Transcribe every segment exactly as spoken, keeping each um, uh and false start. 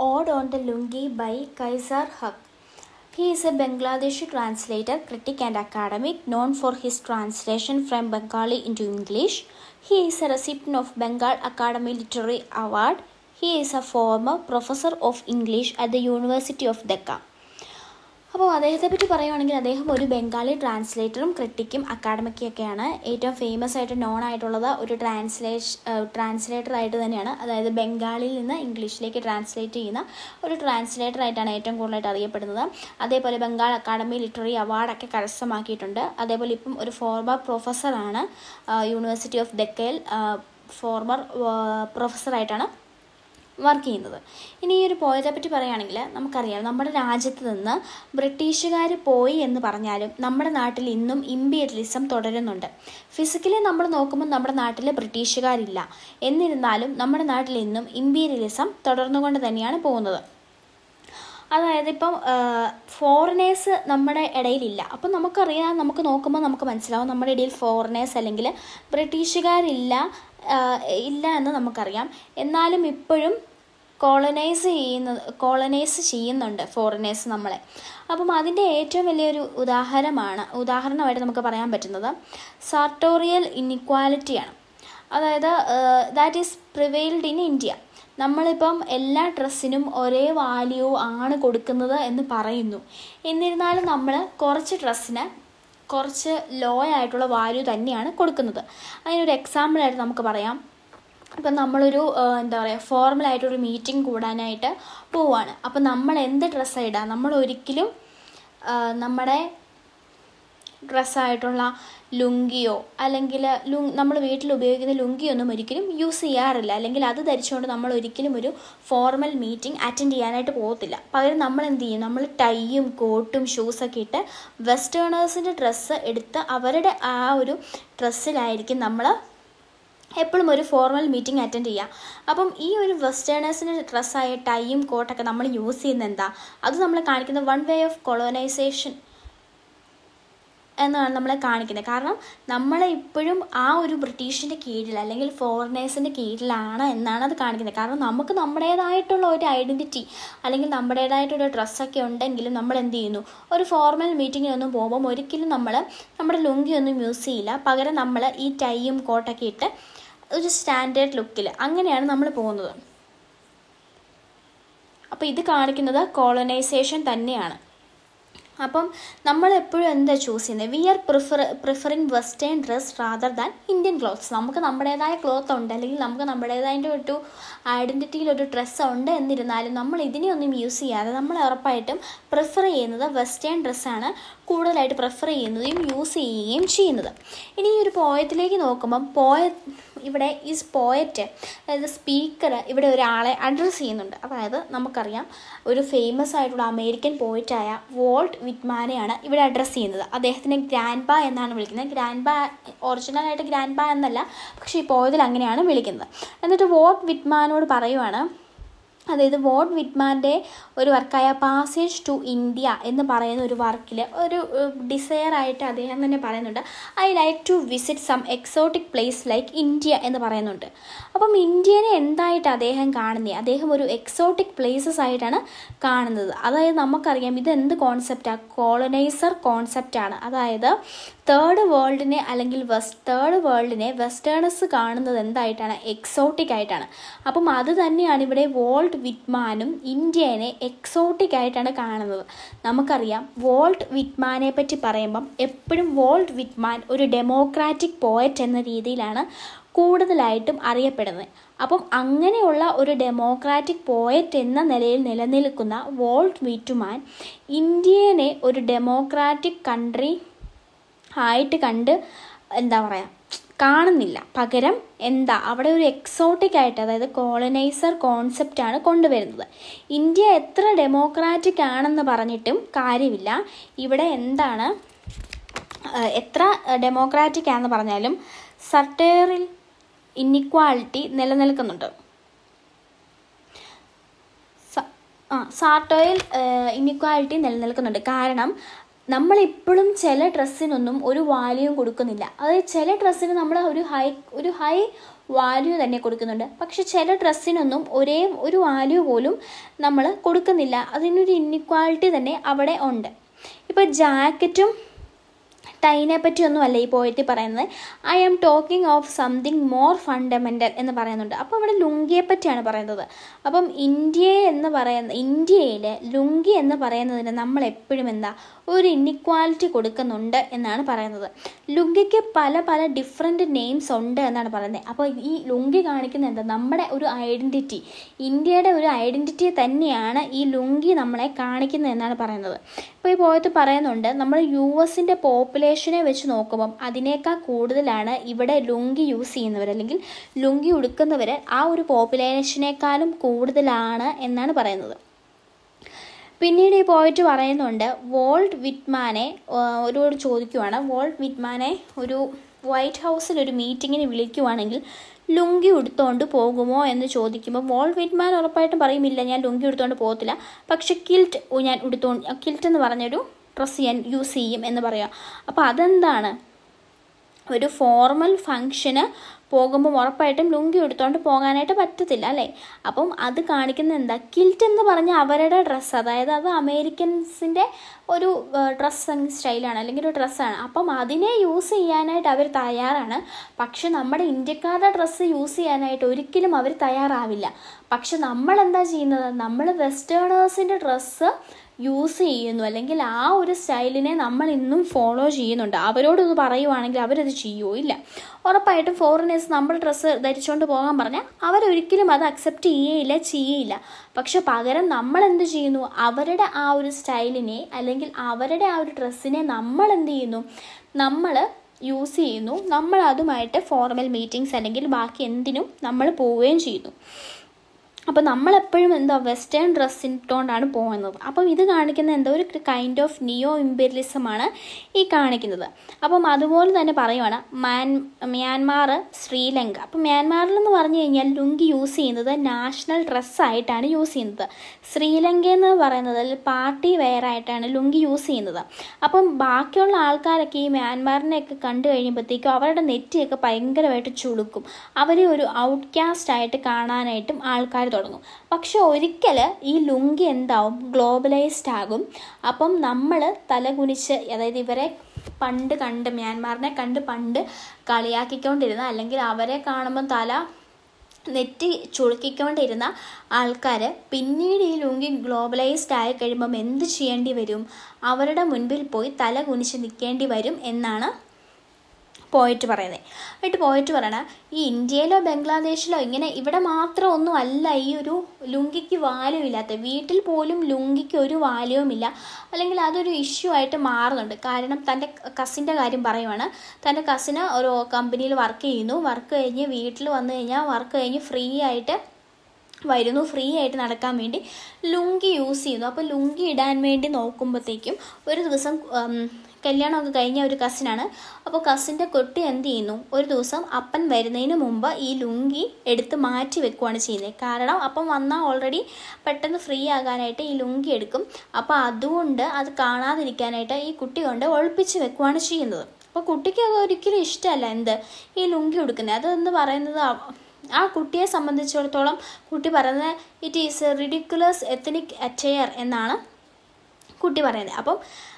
Ode on the Lungi by Kaiser Haq. He is a Bangladeshi translator, critic and academic known for his translation from Bengali into English. He is a recipient of Bengal Academy Literary Award. He is a former professor of English at the University of Dhaka. അപ്പോൾ അദ്ദേഹത്തെ പറ്റി പറയുകയാണെങ്കിൽ അദ്ദേഹം ഒരു ബംഗാളി ട്രാൻസ്ലേറ്ററും ക്രിട്ടിക്കും അക്കാഡമിക്കൊക്കെയാണ്. ഏറ്റവും famous ആയിട്ട് non ആയിട്ടുള്ളത് ഒരു ട്രാൻസ്ലേഷ് ട്രാൻസ്ലേറ്റർ ആയിട്ട് തന്നെയാണ്. അതായത് ബംഗാളിൽ നിന്ന് ഇംഗ്ലീഷിലേക്ക് ട്രാൻസ്ലേറ്റ് ചെയ്യുന്ന ഒരു ട്രാൻസ്ലേറ്റർ ആയിട്ടാണ് ഏറ്റവും കൂടുതലായിട്ട് അറിയപ്പെടുന്നത്. അതേപോലെ ബംഗാൾ അക്കാഡമി ലിറ്റററി അവാർഡൊക്കെ കരസ്ഥമാക്കിയിട്ടുണ്ട്. അതേപോലെ ഇപ്പം ഒരു ഫോർമർ പ്രൊഫസറാണ്. യൂണിവേഴ്സിറ്റി ഓഫ് ഡക്കയിൽ ഫോർമർ പ്രൊഫസറായിട്ടാണ് വർക്ക് ചെയ്യുന്നത്. ഇനി ഈ ഒരു പോയത്തെ പറ്റി പറയുകയാണെങ്കിൽ നമുക്കറിയാം, നമ്മുടെ രാജ്യത്ത് നിന്ന് ബ്രിട്ടീഷുകാർ പോയി എന്ന് പറഞ്ഞാലും നമ്മുടെ നാട്ടിൽ ഇന്നും ഇമ്പീരിയലിസം തുടരുന്നുണ്ട്. ഫിസിക്കലി നമ്മൾ നോക്കുമ്പോൾ നമ്മുടെ നാട്ടിൽ ബ്രിട്ടീഷുകാരില്ല. എന്നിരുന്നാലും നമ്മുടെ നാട്ടിൽ ഇന്നും ഇമ്പീരിയലിസം തുടർന്നുകൊണ്ട് തന്നെയാണ് പോകുന്നത്. അതായത് ഇപ്പം ഫോറിനേഴ്സ് നമ്മുടെ ഇടയിലില്ല. അപ്പം നമുക്കറിയാം, നമുക്ക് നോക്കുമ്പോൾ നമുക്ക് മനസ്സിലാവും നമ്മുടെ ഇടയിൽ ഫോറിനേഴ്സ് അല്ലെങ്കിൽ ബ്രിട്ടീഷുകാരില്ല ഇല്ല എന്ന് നമുക്കറിയാം. എന്നാലും ഇപ്പോഴും കോളനൈസ് ചെയ്യുന്നത് കോളനൈസ് ചെയ്യുന്നുണ്ട് ഫോറിനേഴ്സ് നമ്മളെ. അപ്പം അതിൻ്റെ ഏറ്റവും വലിയൊരു ഉദാഹരണമാണ് ഉദാഹരണമായിട്ട് നമുക്ക് പറയാൻ പറ്റുന്നത് സാർട്ടോറിയൽ ഇൻഇക്വാലിറ്റിയാണ്. അതായത് that is prevailed in India. നമ്മളിപ്പം എല്ലാ ഡ്രസ്സിനും ഒരേ വാല്യൂ ആണ് കൊടുക്കുന്നത് എന്ന് പറയുന്നു. എന്നിരുന്നാലും നമ്മൾ കുറച്ച് ഡ്രസ്സിന് കുറച്ച് ലോ ആയിട്ടുള്ള വാല്യൂ തന്നെയാണ് കൊടുക്കുന്നത്. അതിനൊരു എക്സാമ്പിളായിട്ട് നമുക്ക് പറയാം, ഇപ്പം നമ്മളൊരു എന്താ പറയുക ഫോർമലായിട്ടൊരു മീറ്റിംഗ് കൂടാനായിട്ട് പോവുകയാണ്. അപ്പം നമ്മൾ എന്ത് ഡ്രസ്സാണ് ഇടുക? നമ്മൾ ഒരിക്കലും നമ്മുടെ ഡ്രസ്സായിട്ടുള്ള ലുങ്കിയോ അല്ലെങ്കിൽ ലു നമ്മൾ വീട്ടിൽ ഉപയോഗിക്കുന്ന ലുങ്കിയൊന്നും ഒരിക്കലും യൂസ് ചെയ്യാറില്ല. അല്ലെങ്കിൽ അത് ധരിച്ചുകൊണ്ട് നമ്മൾ ഒരിക്കലും ഒരു ഫോർമൽ മീറ്റിംഗ് അറ്റൻഡ് ചെയ്യാനായിട്ട് പോകത്തില്ല. പകരം നമ്മൾ എന്ത് ചെയ്യും? നമ്മൾ ടൈയും കോട്ടും ഷൂസൊക്കെ ഇട്ട് വെസ്റ്റേണേഴ്സിൻ്റെ ഡ്രസ്സ് എടുത്ത് അവരുടെ ആ ഒരു ഡ്രസ്സിലായിരിക്കും നമ്മൾ എപ്പോഴും ഒരു ഫോർമൽ മീറ്റിംഗ് അറ്റൻഡ് ചെയ്യുക. അപ്പം ഈ ഒരു വെസ്റ്റേണേഴ്സിൻ്റെ ഡ്രസ്സായ ടൈയും കോട്ടൊക്കെ നമ്മൾ യൂസ് ചെയ്യുന്നത് എന്താ? അത് നമ്മൾ കാണിക്കുന്ന വൺ വേ ഓഫ് കൊളോനൈസേഷൻ എന്നാണ് നമ്മളെ കാണിക്കുന്നത്. കാരണം നമ്മളെ ഇപ്പോഴും ആ ഒരു ബ്രിട്ടീഷിൻ്റെ കീഴിൽ അല്ലെങ്കിൽ ഫോറിനേഴ്സിൻ്റെ കീഴിലാണ് എന്നാണ് അത് കാണിക്കുന്നത്. കാരണം നമുക്ക് നമ്മുടേതായിട്ടുള്ള ഒരു ഐഡൻറ്റിറ്റി അല്ലെങ്കിൽ നമ്മുടേതായിട്ടൊരു ഡ്രസ്സൊക്കെ ഉണ്ടെങ്കിലും നമ്മൾ എന്ത് ചെയ്യുന്നു? ഒരു ഫോർമൽ മീറ്റിങ്ങിനൊന്നും പോകുമ്പം ഒരിക്കലും നമ്മൾ നമ്മുടെ ലുങ്കിയൊന്നും യൂസ് ചെയ്യില്ല. പകരം നമ്മൾ ഈ ടൈയും കോട്ടൊക്കെ ഇട്ട് ഒരു സ്റ്റാൻഡേർഡ് ലുക്കിൽ അങ്ങനെയാണ് നമ്മൾ പോകുന്നത്. അപ്പോൾ ഇത് കാണിക്കുന്നത് കോളനൈസേഷൻ തന്നെയാണ്. അപ്പം നമ്മളെപ്പോഴും എന്താ ചൂസ് ചെയ്യുന്നത്? We are prefer preferring western dress rather than Indian clothes. നമുക്ക് നമ്മുടേതായ ക്ലോത്ത് ഉണ്ട്, അല്ലെങ്കിൽ നമുക്ക് നമ്മുടേതായ ഒരു ഐഡൻറ്റിറ്റിയിലൊരു ഡ്രസ്സ് ഉണ്ട്. എന്നിരുന്നാലും നമ്മൾ ഇതിനെയൊന്നും യൂസ് ചെയ്യാതെ നമ്മൾ ഉറപ്പായിട്ടും പ്രിഫർ ചെയ്യുന്നത് വെസ്റ്റേൺ ഡ്രസ്സാണ് കൂടുതലായിട്ട് പ്രിഫർ ചെയ്യുന്നതും യൂസ് ചെയ്യുകയും ചെയ്യുന്നത്. ഇനി ഈ ഒരു പോയത്തിലേക്ക് നോക്കുമ്പം പോയ ഇവിടെ ഈ പോയറ്റ് അതായത് സ്പീക്കർ ഇവിടെ ഒരാളെ അഡ്രസ്സ് ചെയ്യുന്നുണ്ട്. അതായത് നമുക്കറിയാം ഒരു ഫേമസ് ആയിട്ടുള്ള അമേരിക്കൻ പോയിറ്റായ വോൾട്ട് വിറ്റ്മാനെയാണ് ഇവിടെ അഡ്രസ്സ് ചെയ്യുന്നത്. അദ്ദേഹത്തിനെ ഗ്രാൻഡ് ബാ എന്നാണ് വിളിക്കുന്നത്. ഗ്രാൻഡ് ബാ ഒറിജിനലായിട്ട് ഗ്രാൻഡ് ബാ എന്നല്ല, പക്ഷേ ഈ പോയതിൽ അങ്ങനെയാണ് വിളിക്കുന്നത്. എന്നിട്ട് വോൾട്ട് വിറ്റ്മാനോട് പറയുവാണ്, അതായത് വോൾട്ട് വിറ്റ്മാൻ്റെ ഒരു വർക്കായ പാസേജ് ടു ഇന്ത്യ എന്ന് പറയുന്ന ഒരു വർക്കിൽ ഒരു ഡിസയർ ആയിട്ട് അദ്ദേഹം തന്നെ പറയുന്നുണ്ട്, I like to visit some exotic place like India എന്ന് പറയുന്നുണ്ട്. അപ്പം ഇന്ത്യനെ എന്തായിട്ട് അദ്ദേഹം കാണുന്നത്? അദ്ദേഹം ഒരു എക്സോട്ടിക് പ്ലേസസ് ആയിട്ടാണ് കാണുന്നത്. അതായത് നമുക്കറിയാം ഇത് എന്ത് കോൺസെപ്റ്റാണ്? കോളനൈസർ കോൺസെപ്റ്റാണ്. അതായത് തേർഡ് വേൾഡിനെ അല്ലെങ്കിൽ വെസ്റ്റ് തേർഡ് വേൾഡിനെ വെസ്റ്റേണേഴ്സ് കാണുന്നത് എന്തായിട്ടാണ്? എക്സോട്ടിക് ആയിട്ടാണ്. അപ്പം അത് തന്നെയാണ് ഇവിടെ വോൾട്ട് വിറ്റ്മാനും ഇന്ത്യനെ എക്സോട്ടിക് ആയിട്ടാണ് കാണുന്നത്. നമുക്കറിയാം വോൾട്ട് വിറ്റ്മാനെ പറ്റി പറയുമ്പം എപ്പോഴും വോൾട്ട് വിറ്റ്മാൻ ഒരു ഡെമോക്രാറ്റിക് പോയറ്റ് എന്ന രീതിയിലാണ് കൂടുതലായിട്ടും അറിയപ്പെടുന്നത്. അപ്പം അങ്ങനെയുള്ള ഒരു ഡെമോക്രാറ്റിക് പോയറ്റ് എന്ന നിലയിൽ നിലനിൽക്കുന്ന വോൾട്ട് വിറ്റ്മാൻ ഇന്ത്യനെ ഒരു ഡെമോക്രാറ്റിക് കൺട്രി ആയിട്ട് കണ്ട് എന്താ പറയുക കാണുന്നില്ല. പകരം എന്താ അവിടെ ഒരു എക്സോട്ടിക് ആയിട്ട്, അതായത് കോളനൈസർ കോൺസെപ്റ്റാണ് കൊണ്ടുവരുന്നത്. ഇന്ത്യ എത്ര ഡെമോക്രാറ്റിക് ആണെന്ന് പറഞ്ഞിട്ടും കാര്യമില്ല. ഇവിടെ എന്താണ് എത്ര ഡെമോക്രാറ്റിക് ആണെന്ന് പറഞ്ഞാലും സർട്ടേറിയൽ ഇൻഇക്വാലിറ്റി നിലനിൽക്കുന്നുണ്ട്. ആ സാർട്ടോയിൽ ഇൻഇക്വാലിറ്റി നിലനിൽക്കുന്നുണ്ട്. കാരണം നമ്മളിപ്പോഴും ചില ഡ്രസ്സിനൊന്നും ഒരു വാല്യൂയും കൊടുക്കുന്നില്ല. അതായത് ചില ഡ്രസ്സിന് നമ്മൾ ഒരു ഹൈ ഒരു ഹൈ വാല്യൂ തന്നെ കൊടുക്കുന്നുണ്ട്, പക്ഷെ ചില ഡ്രസ്സിനൊന്നും ഒരേ ഒരു വാല്യൂ പോലും നമ്മൾ കൊടുക്കുന്നില്ല. അതിനൊരു ഇൻഇക്വാലിറ്റി തന്നെ അവിടെ ഉണ്ട്. ഇപ്പോൾ ജാക്കറ്റും ടൈനെ പറ്റിയൊന്നുമല്ല ഈ പോയറ്റി പറയുന്നത്. I am talking of something more fundamental എന്ന് പറയുന്നുണ്ട്. അപ്പോൾ ഇവിടെ ലുങ്കിയെ പറ്റിയാണ് പറയുന്നത്. അപ്പം ഇന്ത്യ എന്ന് പറയുന്ന ഇന്ത്യയിൽ ലുങ്കി എന്ന് പറയുന്നതിന് നമ്മൾ എപ്പോഴും എന്താ ഒരു ഇൻഇക്വാലിറ്റി കൊടുക്കുന്നുണ്ട് എന്നാണ് പറയുന്നത്. ലുങ്കിക്ക് പല പല ഡിഫറെൻറ്റ് നെയിംസ് ഉണ്ട് എന്നാണ് പറയുന്നത്. അപ്പോൾ ഈ ലുങ്കി കാണിക്കുന്ന എന്താ നമ്മുടെ ഒരു ഐഡൻറ്റിറ്റി, ഇന്ത്യയുടെ ഒരു ഐഡൻറ്റിറ്റി തന്നെയാണ് ഈ ലുങ്കി നമ്മളെ കാണിക്കുന്നത് എന്നാണ് പറയുന്നത്. ഇപ്പോൾ ഈ പോയത്ത് പറയുന്നുണ്ട് നമ്മൾ യു എസിൻ്റെ പോപ്പുലേഷനെ വെച്ച് നോക്കുമ്പം അതിനേക്കാൾ കൂടുതലാണ് ഇവിടെ ലുങ്കി യൂസ് ചെയ്യുന്നവർ അല്ലെങ്കിൽ ലുങ്കി ഉടുക്കുന്നവർ ആ ഒരു പോപ്പുലേഷനേക്കാളും കൂടുതലാണ് എന്നാണ് പറയുന്നത്. പിന്നീട് ഈ പോയിറ്റ് പറയുന്നുണ്ട് വോൾട്ട് വിറ്റ്മാനെ ഒരുപാട് ചോദിക്കുവാണ്. വോൾട്ട് വിറ്റ്മാനെ ഒരു വൈറ്റ് ഹൗസിൽ ഒരു മീറ്റിങ്ങിന് വിളിക്കുവാണെങ്കിൽ ലുങ്കി ഉടുത്തുകൊണ്ട് പോകുമോ എന്ന് ചോദിക്കുമ്പോൾ വോൾട്ട് വിറ്റ്മാൻ ഉറപ്പായിട്ടും പറയുമില്ല, ഞാൻ ലുങ്കി ഉടുത്തുകൊണ്ട് പോകത്തില്ല, പക്ഷെ കിൽറ്റ് ഞാൻ ഉടുത്തുകൊണ്ട് കിൽറ്റ് എന്ന് പറഞ്ഞൊരു ഡ്രസ്സ് ഞാൻ യൂസ് ചെയ്യും എന്ന് പറയാം. അപ്പോൾ അതെന്താണ്, ഒരു ഫോർമൽ ഫങ്ഷന് പോകുമ്പോൾ ഉറപ്പായിട്ടും ലുങ്കി എടുത്തുകൊണ്ട് പോകാനായിട്ട് പറ്റത്തില്ല അല്ലേ. അപ്പം അത് കാണിക്കുന്നത് എന്താ, കിൽറ്റ് എന്ന് പറഞ്ഞാൽ അവരുടെ ഡ്രസ്സ്, അതായത് അത് അമേരിക്കൻസിൻ്റെ ഒരു ഡ്രസ്സ് സ്റ്റൈലാണ് അല്ലെങ്കിൽ ഒരു ഡ്രസ്സാണ്. അപ്പം അതിനെ യൂസ് ചെയ്യാനായിട്ട് അവർ തയ്യാറാണ്. പക്ഷെ നമ്മുടെ ഇന്ത്യക്കാരുടെ ഡ്രസ്സ് യൂസ് ചെയ്യാനായിട്ട് ഒരിക്കലും അവർ തയ്യാറാവില്ല. പക്ഷെ നമ്മളെന്താ ചെയ്യുന്നത്, നമ്മൾ വെസ്റ്റേണേഴ്സിൻ്റെ ഡ്രസ്സ് യൂസ് ചെയ്യുന്നു അല്ലെങ്കിൽ ആ ഒരു സ്റ്റൈലിനെ നമ്മൾ ഇന്നും ഫോളോ ചെയ്യുന്നുണ്ട്. അവരോടത് പറയുവാണെങ്കിൽ അവരത് ചെയ്യുമോ? ഇല്ല. ഉറപ്പായിട്ടും ഫോറിനേഴ്സ് നമ്മൾ ഡ്രസ്സ് ധരിച്ചുകൊണ്ട് പോകാൻ പറഞ്ഞാൽ അവരൊരിക്കലും അത് അക്സെപ്റ്റ് ചെയ്യുകയില്ല, ചെയ്യില്ല. പക്ഷെ പകരം നമ്മൾ എന്ത് ചെയ്യുന്നു, അവരുടെ ആ ഒരു സ്റ്റൈലിനെ അല്ലെങ്കിൽ അവരുടെ ആ ഒരു ഡ്രസ്സിനെ നമ്മൾ എന്ത് ചെയ്യുന്നു, നമ്മൾ യൂസ് ചെയ്യുന്നു. നമ്മൾ അതുമായിട്ട് ഫോർമൽ മീറ്റിങ്സ് അല്ലെങ്കിൽ ബാക്കി എന്തിനും നമ്മൾ പോവുകയും ചെയ്യുന്നു. അപ്പോൾ നമ്മളെപ്പോഴും എന്താ വെസ്റ്റേൺ ഡ്രസ്സ് ഇട്ടുകൊണ്ടാണ് പോകുന്നത്. അപ്പം ഇത് കാണിക്കുന്ന എന്താ ഒരു കൈൻഡ് ഓഫ് നിയോ ഇമ്പീരിയലിസമാണ് ഈ കാണിക്കുന്നത്. അപ്പം അതുപോലെ തന്നെ പറയുവാണ് മാൻ മ്യാൻമാർ, ശ്രീലങ്ക. അപ്പം മ്യാൻമാറിലെന്ന് പറഞ്ഞു കഴിഞ്ഞാൽ ലുങ്കി യൂസ് ചെയ്യുന്നത് നാഷണൽ ഡ്രസ്സായിട്ടാണ് യൂസ് ചെയ്യുന്നത്. ശ്രീലങ്ക എന്ന് പറയുന്നത് പാർട്ടി വെയർ ആയിട്ടാണ് ലുങ്കി യൂസ് ചെയ്യുന്നത്. അപ്പം ബാക്കിയുള്ള ആൾക്കാരൊക്കെ ഈ മ്യാൻമാറിനെയൊക്കെ കണ്ടു കഴിയുമ്പോഴത്തേക്കും അവരുടെ നെറ്റിയൊക്കെ ഭയങ്കരമായിട്ട് ചുളുക്കും. അവരെ ഒരു ഔട്ട് കാസ്റ്റ് ആയിട്ട് കാണാനായിട്ടും ആൾക്കാർ തുടങ്ങും. പക്ഷെ ഒരിക്കൽ ഈ ലുങ്കി എന്താവും, ഗ്ലോബലൈസ്ഡ് ആകും. അപ്പം നമ്മൾ തലകുനിച്ച്, അതായത് ഇവരെ പണ്ട് കണ്ട് മ്യാൻമാറിനെ കണ്ട് പണ്ട് കളിയാക്കിക്കൊണ്ടിരുന്ന അല്ലെങ്കിൽ അവരെ കാണുമ്പം തല നെറ്റി ചുളുക്കിക്കൊണ്ടിരുന്ന ആൾക്കാർ പിന്നീട് ഈ ലുങ്കി ഗ്ലോബലൈസ്ഡ് ആയി കഴിയുമ്പം എന്ത് ചെയ്യേണ്ടി വരും, അവരുടെ മുൻപിൽ പോയി തല കുനിച്ച് നിൽക്കേണ്ടി വരും എന്നാണ് പോയിട്ട് പറയുന്നത്. എന്നിട്ട് പോയിട്ട് പറയണ ഈ ഇന്ത്യയിലോ ബംഗ്ലാദേശിലോ ഇങ്ങനെ ഇവിടെ മാത്രം ഒന്നും അല്ല ഈ ഒരു ലുങ്കിക്ക് വാല്യൂ ഇല്ലാത്ത, വീട്ടിൽ പോലും ലുങ്കിക്ക് ഒരു വാല്യൂവുമില്ല അല്ലെങ്കിൽ അതൊരു ഇഷ്യൂ ആയിട്ട് മാറുന്നുണ്ട്. കാരണം തൻ്റെ കസിൻ്റെ കാര്യം പറയുവാണ്. തൻ്റെ കസിന് ഒരു കമ്പനിയിൽ വർക്ക് ചെയ്യുന്നു. വർക്ക് കഴിഞ്ഞ് വീട്ടിൽ വന്നു കഴിഞ്ഞാൽ വർക്ക് കഴിഞ്ഞ് ഫ്രീ ആയിട്ട് വരുന്നു, ഫ്രീ ആയിട്ട് നടക്കാൻ വേണ്ടി ലുങ്കി യൂസ് ചെയ്യുന്നു. അപ്പോൾ ലുങ്കി ഇടാൻ വേണ്ടി നോക്കുമ്പോഴത്തേക്കും ഒരു ദിവസം കല്യാണമൊക്കെ കഴിഞ്ഞ ഒരു കസിനാണ്. അപ്പോൾ കസിൻ്റെ കുട്ടി എന്ത് ചെയ്യുന്നു, ഒരു ദിവസം അപ്പൻ വരുന്നതിന് മുമ്പ് ഈ ലുങ്കി എടുത്ത് മാറ്റി വെക്കുകയാണ് ചെയ്യുന്നത്. കാരണം അപ്പം വന്നാൽ ഓൾറെഡി പെട്ടെന്ന് ഫ്രീ ആകാനായിട്ട് ഈ ലുങ്കി എടുക്കും. അപ്പോൾ അതുകൊണ്ട് അത് കാണാതിരിക്കാനായിട്ട് ഈ കുട്ടി കൊണ്ട് ഒളിപ്പിച്ച് വെക്കുകയാണ് ചെയ്യുന്നത്. അപ്പോൾ കുട്ടിക്ക് അത് ഒരിക്കലും ഇഷ്ടമല്ല എന്ത് ഈ ലുങ്കി ഉടുക്കുന്നത്. അതെന്ന് പറയുന്നത് ആ കുട്ടിയെ സംബന്ധിച്ചിടത്തോളം കുട്ടി പറയുന്നത് it is ridiculous ethnic attire എന്നാണ് കുട്ടി പറയുന്നത്. അപ്പം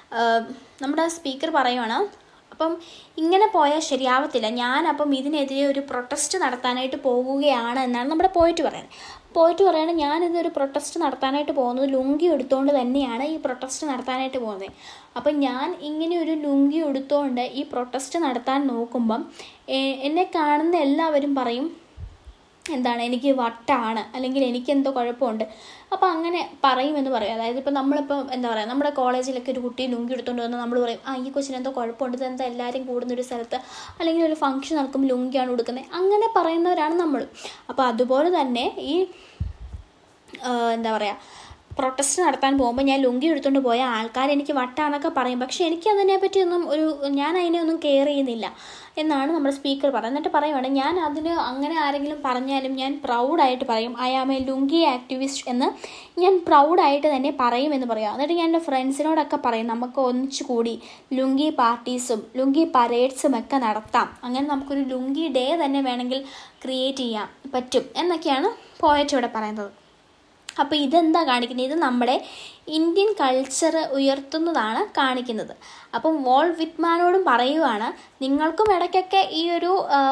നമ്മുടെ സ്പീക്കർ പറയുവാണ്, അപ്പം ഇങ്ങനെ പോയാൽ ശരിയാവത്തില്ല, ഞാൻ അപ്പം ഇതിനെതിരെ ഒരു പ്രൊട്ടസ്റ്റ് നടത്താനായിട്ട് പോവുകയാണ് എന്നാണ് നമ്മുടെ പോയിട്ട് പറയുന്നത്. പോയിട്ട് പറയുകയാണ് ഞാനിതൊരു പ്രൊട്ടസ്റ്റ് നടത്താനായിട്ട് പോകുന്നത് ലുങ്കി എടുത്തുകൊണ്ട് തന്നെയാണ് ഈ പ്രൊട്ടസ്റ്റ് നടത്താനായിട്ട് പോകുന്നത്. അപ്പം ഞാൻ ഇങ്ങനെ ഒരു ലുങ്കി എടുത്തുകൊണ്ട് ഈ പ്രൊട്ടസ്റ്റ് നടത്താൻ നോക്കുമ്പം എന്നെ കാണുന്ന എല്ലാവരും പറയും എന്താണ്, എനിക്ക് വട്ടാണ് അല്ലെങ്കിൽ എനിക്കെന്തോ കുഴപ്പമുണ്ട്. അപ്പോൾ അങ്ങനെ പറയുമെന്ന് പറയും. അതായത് ഇപ്പോൾ നമ്മളിപ്പോൾ എന്താ പറയുക, നമ്മുടെ കോളേജിലൊക്കെ ഒരു കുട്ടി ലുങ്കി എടുത്തുകൊണ്ട് വന്ന് നമ്മൾ പറയും ആ ഈ കൊച്ചിന് എന്തോ കുഴപ്പമുണ്ട്, ഇതെന്താ എല്ലാവരും കൂടുന്നൊരു സ്ഥലത്ത് അല്ലെങ്കിൽ ഒരു ഫംഗ്ഷൻ നടക്കുമ്പോൾ ലുങ്കിയാണ് കൊടുക്കുന്നത്, അങ്ങനെ പറയുന്നവരാണ് നമ്മൾ. അപ്പോൾ അതുപോലെ തന്നെ ഈ എന്താ പറയുക പ്രൊട്ടസ്റ്റ് നടത്താൻ പോകുമ്പോൾ ഞാൻ ലുങ്കി എടുത്തുകൊണ്ട് പോയ ആൾക്കാർ എനിക്ക് വട്ടാന്നൊക്കെ പറയും, പക്ഷേ എനിക്ക് അതിനെപ്പറ്റിയൊന്നും ഒരു ഞാൻ അതിനെ ഒന്നും കെയർ ചെയ്യുന്നില്ല എന്നാണ് നമ്മുടെ സ്പീക്കർ പറയുന്നത്. എന്നിട്ട് പറയുവാണ്, ഞാൻ അതിന് അങ്ങനെ ആരെങ്കിലും പറഞ്ഞാലും ഞാൻ പ്രൗഡായിട്ട് പറയും, I am a lungi activist എന്ന് ഞാൻ പ്രൗഡായിട്ട് തന്നെ പറയുമെന്ന് പറയാം. എന്നിട്ട് ഞാൻ എൻ്റെ ഫ്രണ്ട്സിനോടൊക്കെ പറയും, നമുക്ക് ഒന്നിച്ചു കൂടി ലുങ്കി പാർട്ടീസും ലുങ്കി പരേഡ്സും ഒക്കെ നടത്താം, അങ്ങനെ നമുക്കൊരു ലുങ്കി ഡേ തന്നെ വേണമെങ്കിൽ ക്രിയേറ്റ് ചെയ്യാൻ പറ്റും എന്നൊക്കെയാണ് പോയറ്റ് ഇവിടെ പറയുന്നത്. അപ്പോൾ ഇതെന്താ കാണിക്കുന്നത്? ഇത് നമ്മുടെ ഇന്ത്യൻ കൾച്ചർ ഉയർത്തുന്നതാണ് കാണിക്കുന്നത്. അപ്പം വോൾ വിറ്റ്മാനോടും പറയുവാണ്, നിങ്ങൾക്കും ഇടയ്ക്കൊക്കെ ഈ ഒരു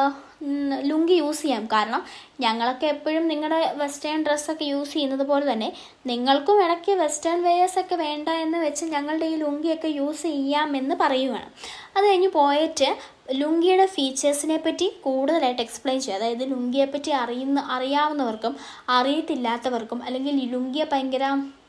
ലുങ്കി യൂസ് ചെയ്യാം, കാരണം ഞങ്ങളൊക്കെ എപ്പോഴും നിങ്ങളുടെ വെസ്റ്റേൺ ഡ്രസ്സൊക്കെ യൂസ് ചെയ്യുന്നത് പോലെ തന്നെ നിങ്ങൾക്കും ഇടയ്ക്ക് വെസ്റ്റേൺ വെയേഴ്സൊക്കെ വേണ്ട എന്ന് വെച്ച് ഞങ്ങളുടെ ഈ ലുങ്കിയൊക്കെ യൂസ് ചെയ്യാമെന്ന് പറയുവാണ്. അത് കഴിഞ്ഞ് പോയിട്ട് ലുങ്കിയുടെ ഫീച്ചേഴ്സിനെ പറ്റി കൂടുതലായിട്ട് എക്സ്പ്ലെയിൻ ചെയ്യും. അതായത് ലുങ്കിയെ പറ്റി അറിയുന്ന അറിയാവുന്നവർക്കും അറിയത്തില്ലാത്തവർക്കും, അല്ലെങ്കിൽ ഈ ലുങ്കിയെ ഭയങ്കര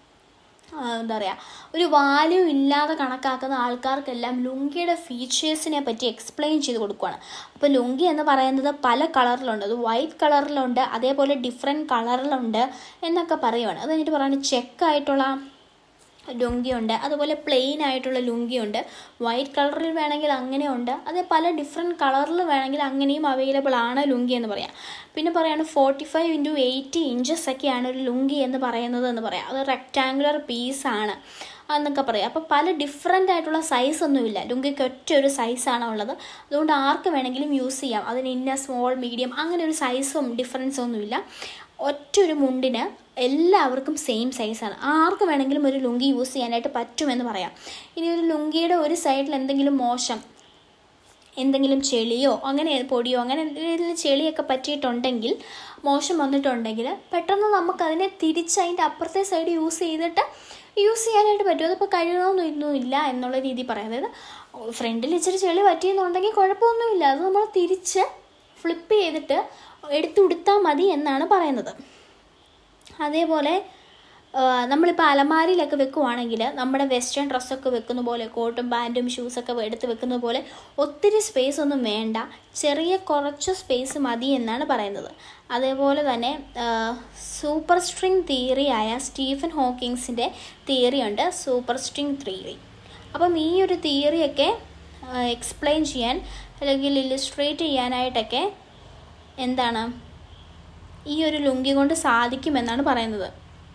എന്താ പറയുക ഒരു വാല്യൂ ഇല്ലാതെ കണക്കാക്കുന്ന ആൾക്കാർക്കെല്ലാം ലുങ്കിയുടെ ഫീച്ചേഴ്സിനെ പറ്റി എക്സ്പ്ലെയിൻ ചെയ്ത് കൊടുക്കുകയാണ്. അപ്പോൾ ലുങ്കി എന്ന് പറയുന്നത് പല കളറിലുണ്ട്, അത് വൈറ്റ് കളറിലുണ്ട്, അതേപോലെ ഡിഫറെൻറ്റ് കളറിലുണ്ട് എന്നൊക്കെ പറയുവാണ്. അത് കഴിഞ്ഞിട്ട് പറയുന്നത് ചെക്കായിട്ടുള്ള ലുങ്കിയുണ്ട്, അതുപോലെ പ്ലെയിൻ ആയിട്ടുള്ള ലുങ്കിയുണ്ട്, വൈറ്റ് കളറിൽ വേണമെങ്കിൽ അങ്ങനെയുണ്ട്, അതേ പല ഡിഫറെൻറ്റ് കളറിൽ വേണമെങ്കിൽ അങ്ങനെയും അവൈലബിൾ ആണ് ലുങ്കി എന്ന് പറയാം. പിന്നെ പറയാണ് forty five into eighty inches ഒക്കെയാണ് ഒരു ലുങ്കി എന്ന് പറയുന്നത് എന്ന് പറയാം. അത് റെക്റ്റാങ്കുലർ പീസാണ് എന്നൊക്കെ പറയാം. അപ്പോൾ പല ഡിഫറെൻ്റ് ആയിട്ടുള്ള സൈസൊന്നുമില്ല, ലുങ്കിക്ക് ഒറ്റ ഒരു സൈസാണ് ഉള്ളത്. അതുകൊണ്ട് ആർക്ക് വേണമെങ്കിലും യൂസ് ചെയ്യാം, അതിന് ഇന്ന സ്മോൾ മീഡിയം അങ്ങനെ ഒരു സൈസും ഡിഫറൻസും ഒന്നുമില്ല. ഒറ്റൊരു മുണ്ടിന് എല്ലാവർക്കും സെയിം സൈസാണ്, ആർക്ക് വേണമെങ്കിലും ഒരു ലുങ്കി യൂസ് ചെയ്യാനായിട്ട് പറ്റുമെന്ന് പറയാം. ഇനി ഒരു ലുങ്കിയുടെ ഒരു സൈഡിൽ എന്തെങ്കിലും മോശം എന്തെങ്കിലും ചെളിയോ അങ്ങനെ പൊടിയോ അങ്ങനെ എന്തെങ്കിലും ചെളിയൊക്കെ പറ്റിയിട്ടുണ്ടെങ്കിൽ, മോശം വന്നിട്ടുണ്ടെങ്കിൽ പെട്ടെന്ന് നമുക്കതിനെ തിരിച്ച് അതിൻ്റെ അപ്പുറത്തെ സൈഡ് യൂസ് ചെയ്തിട്ട് യൂസ് ചെയ്യാനായിട്ട് പറ്റും. അതിപ്പോൾ കഴുകണമെന്നൊന്നുമില്ല എന്നുള്ള രീതി പറയാം. അതായത് ഫ്രണ്ടിൽ ഇച്ചിരി ചെളി പറ്റിയെന്നുണ്ടെങ്കിൽ കുഴപ്പമൊന്നുമില്ല, അത് നമ്മൾ തിരിച്ച് ഫ്ലിപ്പ് ചെയ്തിട്ട് എടുത്തുകൊടുത്താൽ മതി എന്നാണ് പറയുന്നത്. അതേപോലെ നമ്മളിപ്പോൾ അലമാരിയിലൊക്കെ വെക്കുവാണെങ്കിൽ നമ്മുടെ വെസ്റ്റേൺ ഡ്രസ്സൊക്കെ വെക്കുന്ന പോലെ കോട്ടും പാൻറ്റും ഷൂസൊക്കെ എടുത്ത് വെക്കുന്ന പോലെ ഒത്തിരി സ്പേസ് ഒന്നും വേണ്ട, ചെറിയ കുറച്ച് സ്പേസ് മതി എന്നാണ് പറയുന്നത്. അതേപോലെ തന്നെ സൂപ്പർ സ്ട്രിങ് തിയറിയായ സ്റ്റീഫൻ ഹോക്കിങ്സിൻ്റെ തിയറി ഉണ്ട്, സൂപ്പർ സ്ട്രിങ് തിയറി. അപ്പം ഈ ഒരു തിയറിയൊക്കെ എക്സ്പ്ലെയിൻ ചെയ്യാൻ അല്ലെങ്കിൽ ഇല്ലുസ്ട്രേറ്റ് ചെയ്യാനായിട്ടൊക്കെ എന്താണ് ഈ ഒരു ലുങ്കി കൊണ്ട് സാധിക്കുമെന്നാണ് പറയുന്നത്.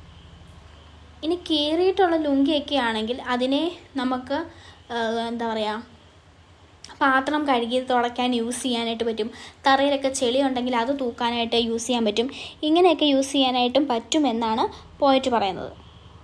ഇനി കീറിയിട്ടുള്ള ലുങ്കിയൊക്കെ ആണെങ്കിൽ അതിനെ നമുക്ക് എന്താ പറയുക പാത്രം കഴുകി തുടയ്ക്കാൻ യൂസ് ചെയ്യാനായിട്ട് പറ്റും, തറയിലൊക്കെ ചെളി ഉണ്ടെങ്കിൽ അത് തൂക്കാനായിട്ട് യൂസ് ചെയ്യാൻ പറ്റും, ഇങ്ങനെയൊക്കെ യൂസ് ചെയ്യാനായിട്ടും പറ്റുമെന്നാണ് പോയിട്ട് പറയുന്നത്.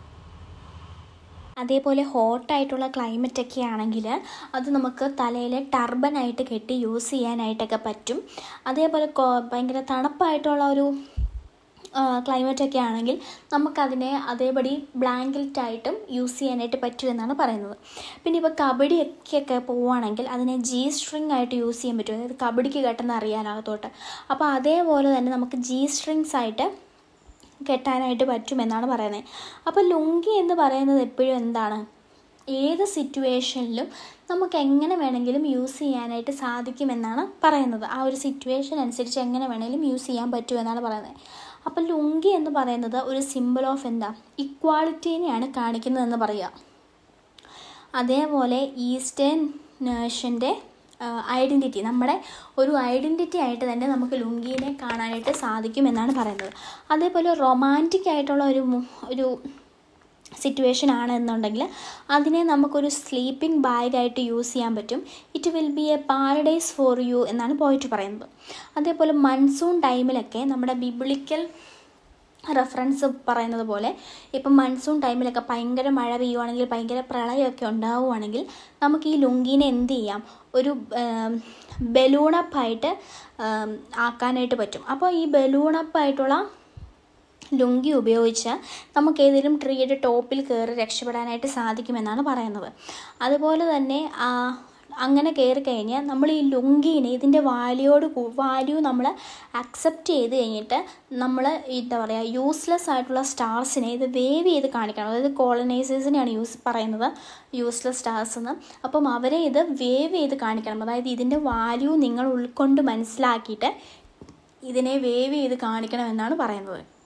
അതേപോലെ ഹോട്ടായിട്ടുള്ള ക്ലൈമറ്റൊക്കെ ആണെങ്കിൽ അത് നമുക്ക് തലയിൽ ടർബനായിട്ട് കെട്ടി യൂസ് ചെയ്യാനായിട്ടൊക്കെ പറ്റും. അതേപോലെ ഭയങ്കര തണുപ്പായിട്ടുള്ള ഒരു ക്ലൈമറ്റൊക്കെ ആണെങ്കിൽ നമുക്കതിനെ അതേപടി ബ്ലാങ്കറ്റായിട്ടും യൂസ് ചെയ്യാനായിട്ട് പറ്റുമെന്നാണ് പറയുന്നത്. പിന്നെ ഇപ്പോൾ കബഡിയൊക്കെ പോവുകയാണെങ്കിൽ അതിനെ ജി സ്ട്രിങ് ആയിട്ട് യൂസ് ചെയ്യാൻ പറ്റും, അതായത് കബഡിക്ക് കെട്ടുന്ന അറിയാനകത്തോട്ട്. അപ്പോൾ അതേപോലെ തന്നെ നമുക്ക് ജി സ്ട്രിങ്സ് ആയിട്ട് കെട്ടാനായിട്ട് പറ്റുമെന്നാണ് പറയുന്നത്. അപ്പോൾ ലുങ്കി എന്ന് പറയുന്നത് എപ്പോഴും എന്താണ്, ഏത് സിറ്റുവേഷനിലും നമുക്ക് എങ്ങനെ വേണമെങ്കിലും യൂസ് ചെയ്യാനായിട്ട് സാധിക്കുമെന്നാണ് പറയുന്നത്. ആ ഒരു സിറ്റുവേഷൻ അനുസരിച്ച് എങ്ങനെ വേണമെങ്കിലും യൂസ് ചെയ്യാൻ പറ്റുമെന്നാണ് പറയുന്നത്. അപ്പോൾ ലുങ്കി എന്ന് പറയുന്നത് ഒരു സിമ്പിൾ ഓഫ് എന്താ ഇക്വാളിറ്റീനെയാണ് കാണിക്കുന്നതെന്ന് പറയുക. അതേപോലെ ഈസ്റ്റേൺ നേഷൻ്റെ ഐഡൻറ്റിറ്റി, നമ്മുടെ ഒരു ഐഡൻറ്റിറ്റി ആയിട്ട് തന്നെ നമുക്ക് ലുങ്കീനെ കാണാനായിട്ട് സാധിക്കുമെന്നാണ് പറയുന്നത്. അതേപോലെ റൊമാൻറ്റിക് ആയിട്ടുള്ള ഒരു ഒരു സിറ്റുവേഷൻ ആണ് എന്നുണ്ടെങ്കിൽ അതിനെ നമുക്കൊരു സ്ലീപ്പിംഗ് ബാഗായിട്ട് യൂസ് ചെയ്യാൻ പറ്റും. It will be a paradise for you എന്നാണ് പോയിട്ട് പറയുന്നത്. അതേപോലെ മൺസൂൺ ടൈമിലൊക്കെ നമ്മുടെ ബിബ്ലിക്കൽ റെഫറൻസ് പറയുന്നത് പോലെ ഇപ്പം മൺസൂൺ ടൈമിലൊക്കെ ഭയങ്കര മഴ പെയ്യുവാണെങ്കിൽ ഭയങ്കര പ്രളയമൊക്കെ ഉണ്ടാവുകയാണെങ്കിൽ നമുക്ക് ഈ ലുങ്കീനെ എന്ത് ചെയ്യാം, ഒരു ബലൂണപ്പായിട്ട് ആക്കാനായിട്ട് പറ്റും. അപ്പോൾ ഈ ബലൂണപ്പായിട്ടുള്ള ലുങ്കി ഉപയോഗിച്ച് നമുക്ക് ഏതെങ്കിലും ട്രീയുടെ ടോപ്പിൽ കയറി രക്ഷപ്പെടാനായിട്ട് സാധിക്കുമെന്നാണ് പറയുന്നത്. അതുപോലെ തന്നെ അങ്ങനെ കയറി കഴിഞ്ഞാൽ നമ്മൾ ഈ ലുങ്കീനെ ഇതിൻ്റെ വാല്യൂയോട് വാല്യൂ നമ്മൾ അക്സെപ്റ്റ് ചെയ്ത് കഴിഞ്ഞിട്ട് നമ്മൾ എന്താ പറയുക യൂസ്ലെസ് ആയിട്ടുള്ള സ്റ്റാർസിനെ ഇത് വേവ് ചെയ്ത് കാണിക്കണം. അതായത് കോളനൈസേഴ്സിനെയാണ് യൂസ് പറയുന്നത് യൂസ്ലെസ് സ്റ്റാർസ് എന്ന്. അപ്പം അവരെ ഇത് വേവ് ചെയ്ത് കാണിക്കണം. അതായത് ഇതിൻ്റെ വാല്യൂ നിങ്ങൾ ഉൾക്കൊണ്ട് മനസ്സിലാക്കിയിട്ട് ഇതിനെ വേവ് ചെയ്ത് കാണിക്കണമെന്നാണ് പറയുന്നത്.